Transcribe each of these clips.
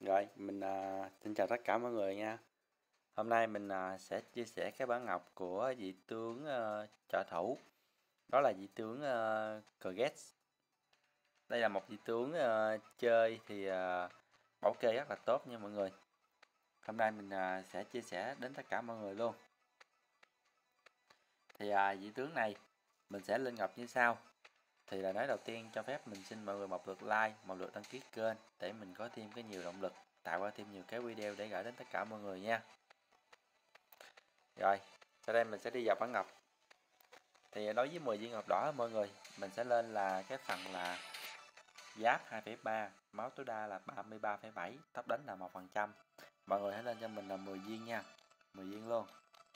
Rồi, mình xin chào tất cả mọi người nha. Hôm nay mình sẽ chia sẻ cái bản ngọc của vị tướng trợ thủ, đó là vị tướng Kyrgyz. Đây là một vị tướng chơi thì bảo kê rất là tốt nha mọi người. Hôm nay mình sẽ chia sẻ đến tất cả mọi người luôn. Thì vị tướng này mình sẽ lên ngọc như sau. Thì là nói đầu tiên cho phép mình xin mọi người một lượt like, một lượt đăng ký kênh để mình có thêm cái nhiều động lực, tạo ra thêm nhiều cái video để gửi đến tất cả mọi người nha. Rồi, sau đây mình sẽ đi vào bản ngọc. Thì đối với 10 viên ngọc đỏ mọi người, mình sẽ lên là cái phần là giáp 2,3, máu tối đa là 33,7, tốc đánh là 1%. Mọi người hãy lên cho mình là 10 viên nha, 10 viên luôn.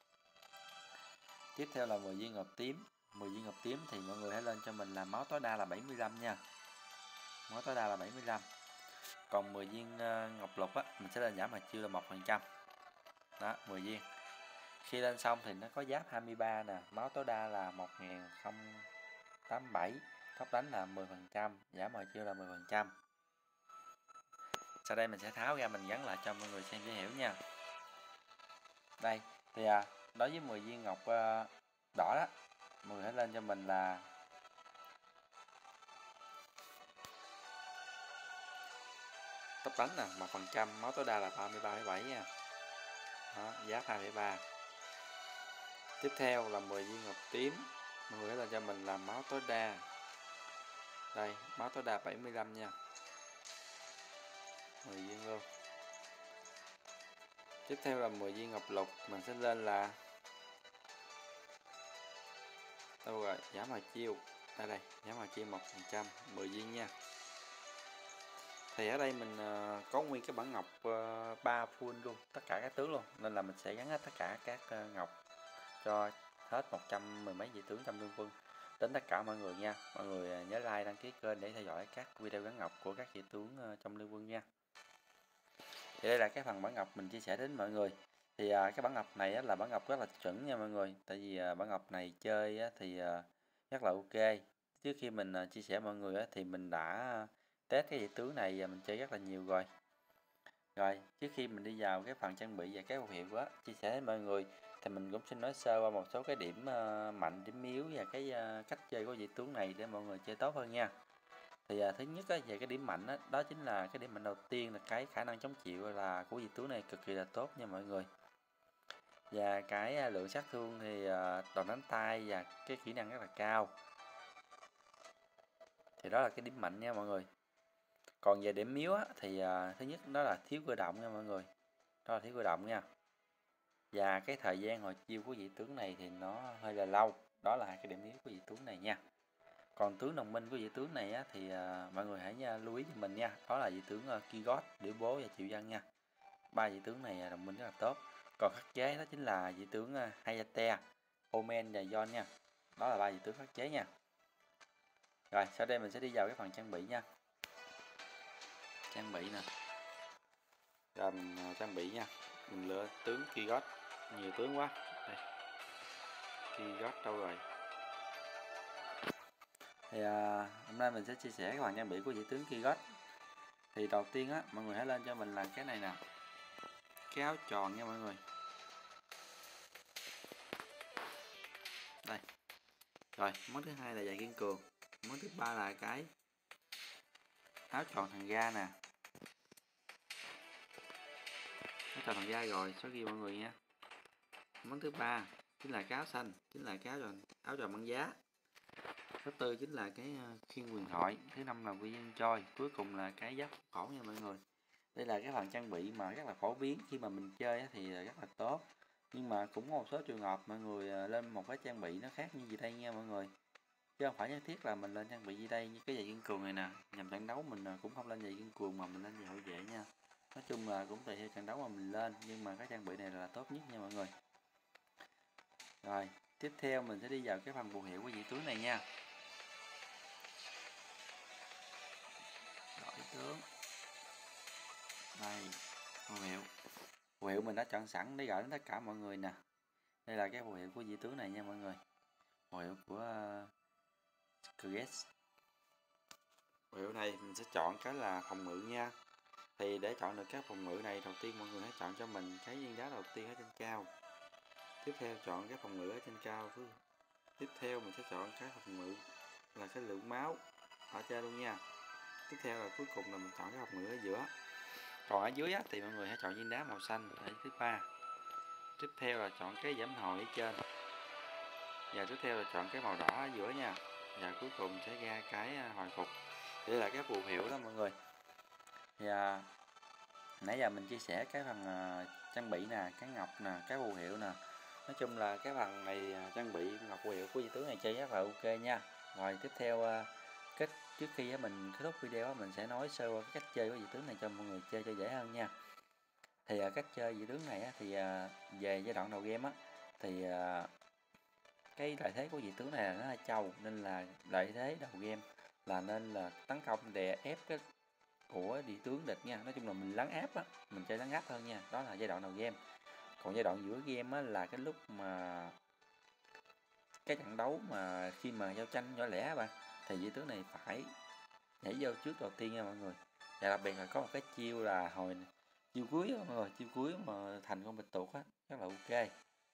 Tiếp theo là 10 viên ngọc tím. 10 viên ngọc tím thì mọi người hãy lên cho mình là máu tối đa là 75 nha. Máu tối đa là 75. Còn 10 viên ngọc lục á, mình sẽ lên giảm hạt chiêu là 1%. Đó, 10 viên. Khi lên xong thì nó có giáp 23 nè, máu tối đa là 1087, tốc đánh là 10%, giảm mọi chiêu là 10%. Sau đây mình sẽ tháo ra mình gắn lại cho mọi người xem dễ hiểu nha. Đây, thì đối với 10 viên ngọc đỏ đó, mọi người hãy lên cho mình là tốc đánh là 1%, máu tối đa là 33,7 nha. Đó, giáp 2,3. Tiếp theo là 10 viên ngọc tím, mọi người hãy lên cho mình là máu tối đa. Đây, máu tối đa 75 nha. 10 viên luôn. Tiếp theo là 10 viên ngọc lục, mình sẽ lên là đâu rồi, giảm hòa chiêu. Đây, giảm hòa chiêu 1%, 10 viên nha. Thì ở đây mình có nguyên cái bản ngọc 3 full luôn, tất cả các tướng luôn, nên là mình sẽ gắn hết tất cả các ngọc cho hết 100 mười mấy vị tướng trong Liên Quân đến tất cả mọi người nha. Mọi người nhớ like, đăng ký kênh để theo dõi các video gắn ngọc của các vị tướng trong Liên Quân nha. Thì đây là cái phần bản ngọc mình chia sẻ đến mọi người. Thì cái bản ngọc này là bản ngọc rất là chuẩn nha mọi người. Tại vì bản ngọc này chơi thì rất là ok. Trước khi mình chia sẻ mọi người thì mình đã test cái vị tướng này và mình chơi rất là nhiều rồi. Rồi, trước khi mình đi vào cái phần trang bị và cái phù hiệu chia sẻ với mọi người thì mình cũng xin nói sơ qua một số cái điểm mạnh, điểm yếu và cái cách chơi của vị tướng này để mọi người chơi tốt hơn nha. Thì thứ nhất về cái điểm mạnh đó chính là cái điểm mạnh đầu tiên là cái khả năng chống chịu là của vị tướng này cực kỳ là tốt nha mọi người. Và cái lượng sát thương thì đòn đánh tay và cái kỹ năng rất là cao. Thì đó là cái điểm mạnh nha mọi người. Còn về điểm yếu thì thứ nhất đó là thiếu cơ động nha mọi người. Đó là thiếu cơ động nha. Và cái thời gian hồi chiêu của vị tướng này thì nó hơi là lâu. Đó là hai cái điểm yếu của vị tướng này nha. Còn tướng đồng minh của vị tướng này thì mọi người hãy lưu ý cho mình nha. Đó là vị tướng Kyrgyz, Điểu Bố và Triệu Văn nha. Ba vị tướng này đồng minh rất là tốt. Còn khắc chế đó chính là vị tướng Hayate, Omen và Yon nha. Đó là ba vị tướng khắc chế nha. Rồi sau đây mình sẽ đi vào cái phần trang bị nha. Trang bị nè. Rồi mình trang bị nha. Mình lựa tướng Kyrgyz, nhiều tướng quá. Đây. Kyrgyz đâu rồi? Thì hôm nay mình sẽ chia sẻ cái phần trang bị của vị tướng Kyrgyz. Thì đầu tiên mọi người hãy lên cho mình là cái này nè, cái áo tròn nha mọi người. Đây. Rồi món thứ hai là giày kiên cường, món thứ ba là cái áo tròn thằng ga nè. Áo tròn thằng ga rồi, số ghi mọi người nha. Món thứ ba chính là cái áo xanh, chính là cái áo tròn băng giá. Thứ tư chính là cái khiên huyền thoại. Thứ năm là quy nhân trôi. Cuối cùng là cái giáp khổ nha mọi người. Đây là cái phần trang bị mà rất là phổ biến khi mà mình chơi thì rất là tốt. Nhưng mà cũng có một số trường hợp mọi người lên một cái trang bị nó khác như gì đây nha mọi người. Chứ không phải nhất thiết là mình lên trang bị gì đây, như cái giày kiên cường này nè, nhằm trận đấu mình cũng không lên giày kiên cường mà mình lên giày hậu vệ nha. Nói chung là cũng tùy theo trận đấu mà mình lên, nhưng mà cái trang bị này là tốt nhất nha mọi người. Rồi, tiếp theo mình sẽ đi vào cái phần phù hiệu của vị tướng này nha. Đổi tướng. Đây, phù hiệu. Phù hiệu mình đã chọn sẵn để gửi đến tất cả mọi người nè. Đây là cái phù hiệu của vị tướng này nha mọi người. Phù hiệu của Kyrgyz. Phù hiệu này mình sẽ chọn cái là phòng ngự nha. Thì để chọn được các phòng ngự này, đầu tiên mọi người hãy chọn cho mình cái viên đá đầu tiên ở trên cao. Tiếp theo chọn cái phòng ngự ở trên cao. Tiếp theo mình sẽ chọn cái phòng ngự là cái lượng máu ở trên luôn nha. Tiếp theo là cuối cùng là mình chọn cái phòng ngự ở giữa. Còn ở dưới á, thì mọi người hãy chọn viên đá màu xanh ở thứ ba. Tiếp theo là chọn cái giảm hồi ở trên. Và tiếp theo là chọn cái màu đỏ ở giữa nha. Và cuối cùng sẽ ra cái hồi phục. Đây là cái phù hiệu đó mọi người. Và nãy giờ mình chia sẻ cái phần trang bị nè, cái ngọc nè, cái phù hiệu nè. Nói chung là cái phần này trang bị ngọc phù hiệu của vị tướng này chơi rất là ok nha. Rồi tiếp theo trước khi mình kết thúc video mình sẽ nói sơ qua cách chơi của vị tướng này cho mọi người chơi cho dễ hơn nha. Thì cách chơi vị tướng này thì về giai đoạn đầu game á thì cái lợi thế của vị tướng này là nó là trâu, nên là lợi thế đầu game là nên là tấn công đè ép cái của vị tướng địch nha. Nói chung là mình lấn áp á, mình chơi lấn áp hơn nha. Đó là giai đoạn đầu game. Còn giai đoạn giữa game á là cái lúc mà cái trận đấu mà khi mà giao tranh nhỏ lẻ bạn, thì vị tướng này phải nhảy vô trước đầu tiên nha mọi người. Và đặc biệt là có một cái chiêu là chiêu cuối đó, mọi người, chiêu cuối mà thành con bạch tuộc á, rất là ok.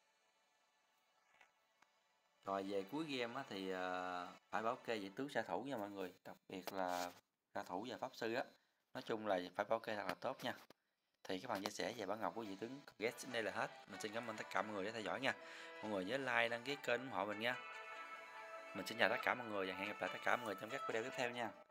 Rồi về cuối game á thì phải bảo kê vị tướng xạ thủ nha mọi người, đặc biệt là xạ thủ và pháp sư á. Nói chung là phải bảo kê thật là tốt nha. Thì các bạn chia sẻ về bản ngọc của vị tướng Guest đến đây là hết. Mình xin cảm ơn tất cả mọi người đã theo dõi nha. Mọi người nhớ like, đăng ký kênh ủng hộ mình nha. Mình xin chào tất cả mọi người và hẹn gặp lại tất cả mọi người trong các video tiếp theo nha.